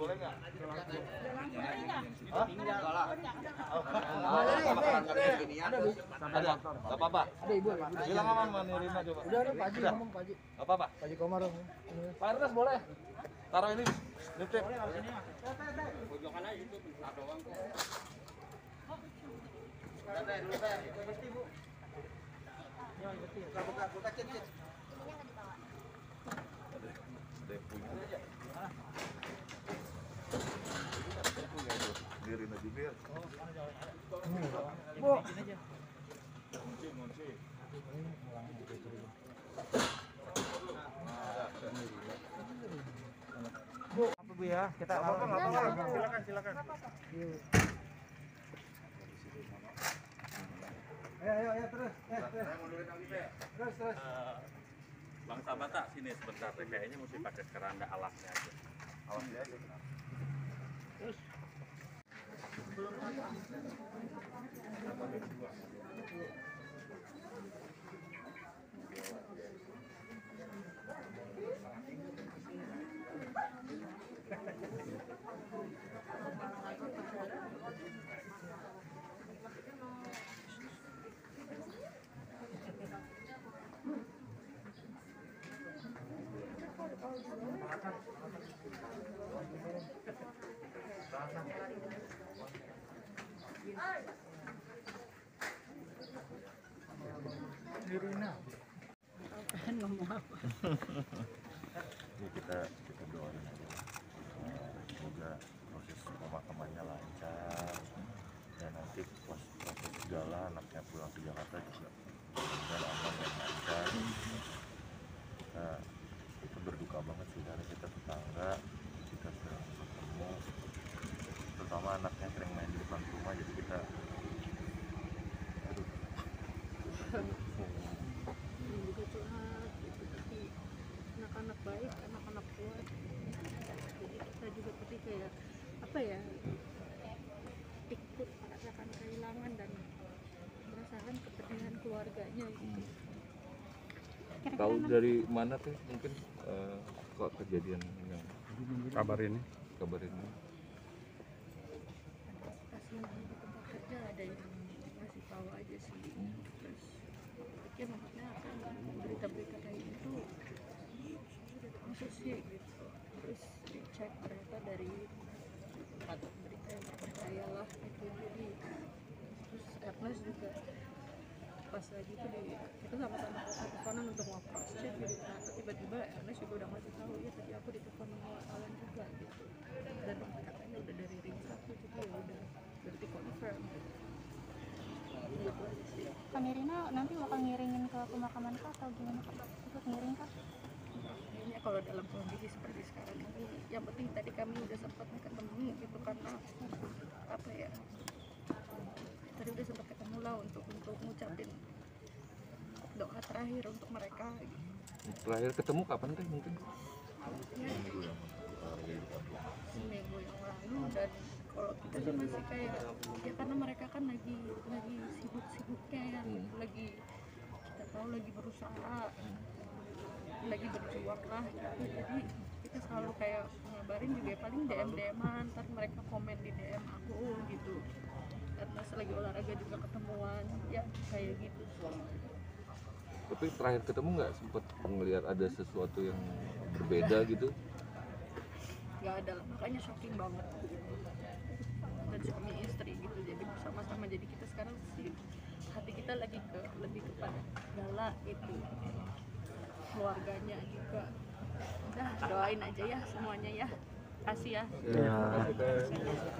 boleh nggak? Ada, nggak apa-apa. Ada ibu. Bilang aman menerima coba. Udah Pak Haji ngomong Pak Haji. Nggak apa-apa. Pak Haji Komar. Pak Ernest boleh. Taruh ini, nitip. Pojokan aja itu bentar doang kok. Ada yang punya. Punya itu. Biarin aja biar. Bu. Ngunci. Bu, apa Bu ya? Kita Silakan. Ayo terus. Terus. Bang Sabata sini sebentar deh, kayaknya mesti pakai keranda alasnya aja. Alasnya aja. Terus Ya kita doain aja. Semoga proses pemakamannya lancar dan nanti pas proses segala anaknya pulang ke Jakarta juga dan aman dan lancar. Kita berduka banget sih karena kita tetangga, kita sering ketemu, terutama anaknya sering main di depan rumah, jadi kita juga curhat gitu, tapi anak-anak baik, anak-anak kuat, jadi kita juga seperti kayak apa ya, ikut merasakan kehilangan dan merasakan kepedihan keluarganya gitu. tahu dari mana tuh mungkin kok kejadian yang kabar ini Pas lagi di tempat kerja ada yang ngasih tahu aja sih, terus pikir maksudnya berita-berita kayak gitu maksud sih gitu, terus dicek ternyata dari berita yang terpercaya lah gitu, jadi terus Ernest juga pas lagi itu kita sama-sama ke teleponan untuk cross check gitu, ternyata tiba-tiba Ernest juga udah ngasih tahu ya tadi aku ditelepon sama wartawan juga gitu, dan katanya udah dari ring 1, jadi ya udah berarti confirm gitu aja sih. Kak Nirina nanti bakal ngiringin ke pemakaman Kak atau gimana Kak? Ikut ngiring Kak? Kayaknya kalau dalam kondisi seperti sekarang ini, yang penting tadi kami udah sempat ketemu gitu, karena apa ya, tadi udah sempat ketemu lah untuk ngucapin doa terakhir untuk mereka gitu. terakhir ketemu kapan teh mungkin Ya, seminggu yang lalu, dan kalau kita sih masih kayak ya karena mereka kan lagi sibuk-sibuknya ya, lagi kita tahu lagi berusaha, lagi berjuang lah gitu, jadi kita selalu kayak ngabarin juga ya, paling DM-an, ntar mereka komen di DM aku gitu, karena lagi olahraga juga ketemuan ya kayak gitu. tapi terakhir ketemu nggak sempat ngelihat ada sesuatu yang berbeda gitu Gak ada lah, makanya shocking banget dan suami istri gitu, jadi bersama-sama, jadi kita sekarang sih hati kita lagi lebih kepada Gala itu, keluarganya juga, udah doain aja ya semuanya ya, kasih ya.